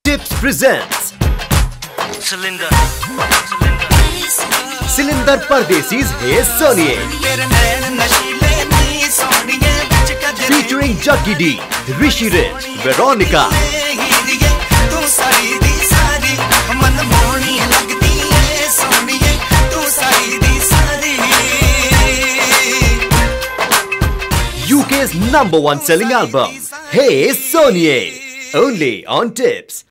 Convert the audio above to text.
Tips presents Cylinder Pardesi's Hey Soniye, featuring Jackie D, Rishi Rich, Veronica. UK's #1 selling album, Hey Soniye, only on Tips.